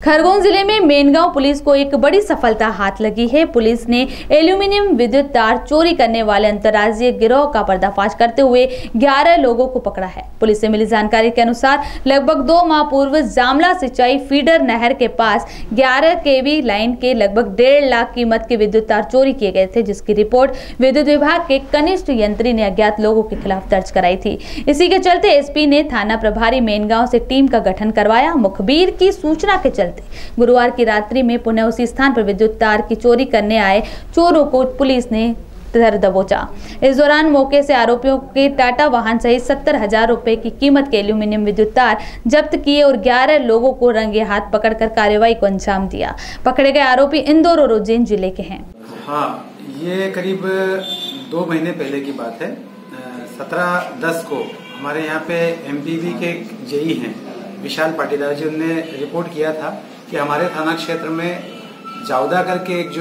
खरगोन जिले में मेनगांव पुलिस को एक बड़ी सफलता हाथ लगी है। पुलिस ने एल्यूमिनियम विद्युत तार चोरी करने वाले अंतर्राज्यीय गिरोह का पर्दाफाश करते हुए 11 लोगों को पकड़ा है। पुलिस से मिली जानकारी के अनुसार लगभग 2 माह पूर्व जामला सिंचाई फीडर नहर के पास 11 केवी लाइन के लगभग 1.5 लाख कीमत के विद्युत तार चोरी किए गए थे, जिसकी रिपोर्ट विद्युत विभाग के कनिष्ठ यंत्री ने अज्ञात लोगों के खिलाफ दर्ज कराई थी। इसी के चलते एसपी ने थाना प्रभारी मेनगांव से टीम का गठन करवाया। मुखबिर की सूचना के चलते गुरुवार की रात्रि में पुनः उसी स्थान पर विद्युत तार की चोरी करने आए चोरों को पुलिस ने धर दबोचा। इस दौरान मौके से आरोपियों के टाटा वाहन सहित 70,000 रुपए की कीमत के एल्यूमिनियम विद्युत तार जब्त किए और 11 लोगों को रंगे हाथ पकड़कर कार्रवाई को अंजाम दिया। पकड़े गए आरोपी इंदौर और उज्जैन जिले के हैं। हाँ, ये करीब 2 महीने पहले की बात है। 17/10 को हमारे यहाँ पे एमपीवी के जेई हैं विशाल पाटीदार जी, उन्होंने रिपोर्ट किया था कि हमारे थाना क्षेत्र में जामला करके एक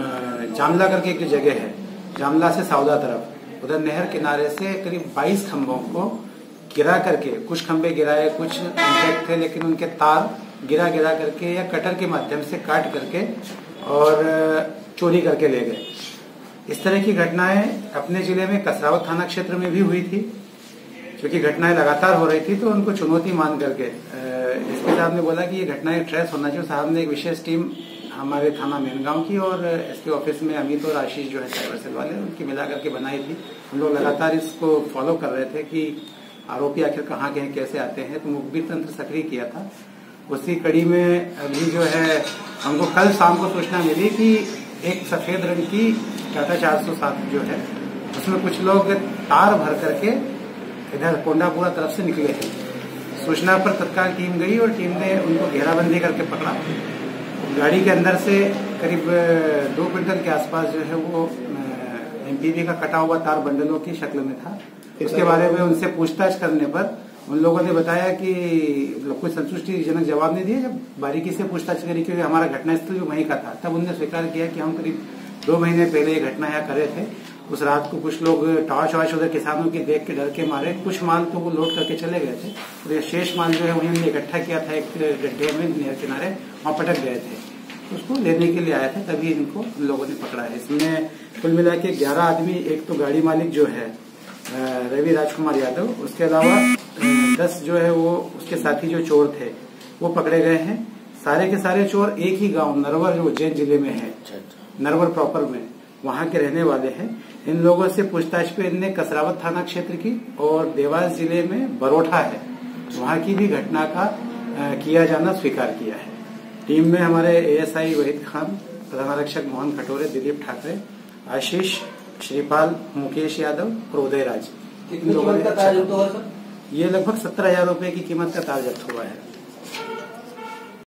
जो जगह है, जामला से साउदा तरफ, उधर नहर किनारे से करीब 22 खंभों को गिरा करके, कुछ खंभे गिराए, कुछ इंटैक्ट थे, लेकिन उनके तार गिरा करके या कटर के माध्यम से काट करके और चोरी करके ले गए। इस तरह की घटनाएं अपने जिले में कसरावत थाना क्षेत्र में भी हुई थी। क्योंकि घटनाएं लगातार हो रही थी तो उनको चुनौती मान करके एसपी साहब ने बोला कि ये घटनाएं ट्रेस होना चाहिए। साहब ने एक विशेष टीम हमारे थाना मेनगांव की और एसपी ऑफिस में अमित और आशीष जो है साइबर सेल वाले, उनकी मिला करके बनाई थी। हम लोग लगातार इसको फॉलो कर रहे थे कि आरोपी आखिर कहाँ के हैं, कैसे आते हैं, तो मुखबिर तंत्र सक्रिय किया था। उसी कड़ी में अभी जो है हमको कल शाम को सूचना मिली कि एक सफेद रंग की टाटा 407 जो है उसमें कुछ लोग तार भर करके इधर कोंडापुरा तरफ से निकले थे। सूचना पर तत्काल टीम गई और टीम ने उनको घेराबंदी करके पकड़ा। गाड़ी के अंदर से करीब 2 क्विंटल के आसपास जो है वो एमपीवी का कटा हुआ तार बंडलों की शक्ल में था। उसके बारे में उनसे पूछताछ करने पर उन लोगों ने बताया कि कोई संतुष्टिजनक जवाब नहीं दिया। जब बारीकी से पूछताछ करी, क्योंकि हमारा घटनास्थल भी वहीं का था, तब उन्होंने स्वीकार किया कि हम करीब 2 महीने पहले ये घटना यहाँ करे थे। उस रात को कुछ लोग टॉर्च वॉर्च उधर किसानों की देख के डर के मारे कुछ माल तो वो लोड करके चले गए थे, और ये शेष माल जो है वहीं हमने इकट्ठा किया था एक गड्ढे में नहर किनारे, वहां पटक गए थे। तो उसको लेने के लिए आए थे, तभी इनको हम लोगों ने पकड़ा है। इसमें कुल मिला के 11 आदमी, एक तो गाड़ी मालिक जो है रवि राजकुमार यादव, उसके अलावा 10 जो है वो उसके साथी जो चोर थे वो पकड़े गए हैं। सारे के सारे चोर एक ही गाँव नरवर जो उज्जैन जिले में है, नरवर प्रॉपर में, वहां के रहने वाले हैं। इन लोगों से पूछताछ पे इनने कसरावत थाना क्षेत्र की और देवास जिले में बरोठा है, वहां की भी घटना का किया जाना स्वीकार किया है। टीम में हमारे एएसआई वहीद खान, प्रधान आरक्षक मोहन खटोरे, दिलीप ठाकरे, आशीष, श्रीपाल, मुकेश यादव और उदय राज, इन लोगों ने ये लगभग 70,000 रुपए की कीमत का तार जब्त हुआ है।